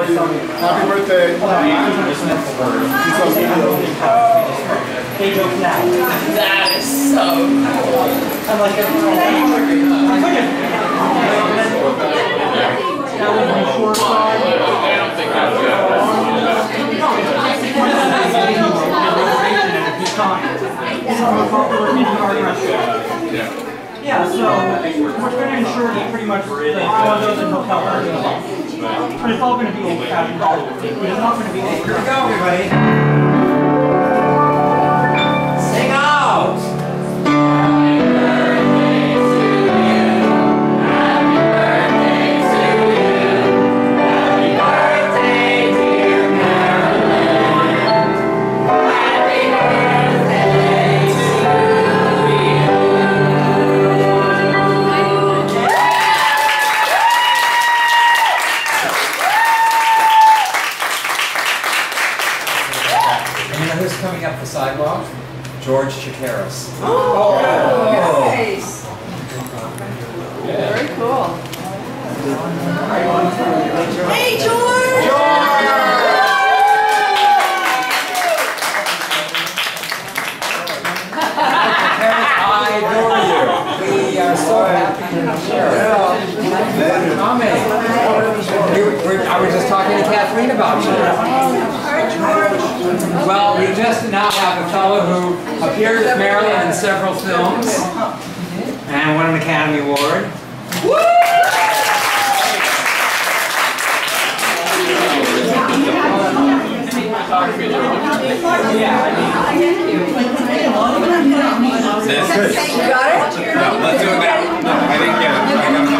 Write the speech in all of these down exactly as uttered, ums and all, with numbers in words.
are you? Happy birthday. That is so cool. I'm like, I don't think that's good. Yeah, so we're going to ensure that pretty much all of those in hotel are going to but it's all going to be old-fashioned. But it's not going to be old. Here we go, everybody. Sing out! Coming up the sidewalk, George Chakiris. Oh, oh, nice. Very cool. Hey, George! George! I adore you. We are so happy to share it. Coming. We, we, I was just talking to Kathleen about you. Well, we just now have a fellow who appeared with Marilyn in several films and won an Academy Award. Woo! You got it? No, let's do it now. No, I didn't get it. I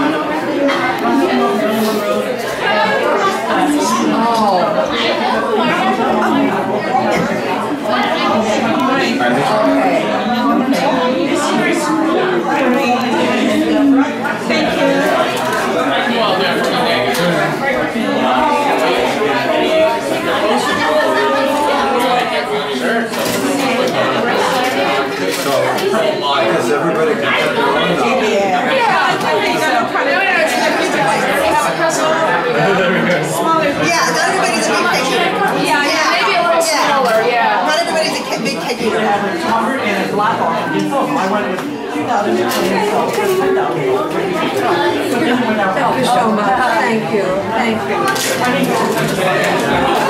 Because everybody can put their own on. Yeah, I think they got to kind of... Yeah, not everybody's a big cake eater. Yeah, yeah, maybe a little smaller, yeah. Not everybody's a big cake eater. And a black box. I went with two thousand and Thank you so much. Thank you. Thank you.